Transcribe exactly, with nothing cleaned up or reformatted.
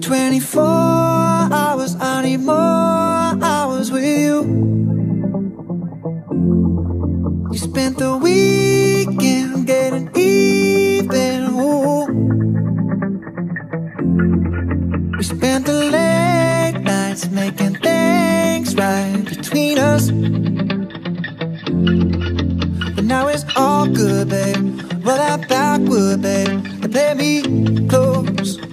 twenty-four hours, I need more hours with you. You spent the weekend getting even, ooh. We spent the late nights making things right between us. But now it's all good, babe. Roll that backward, babe, and play me close.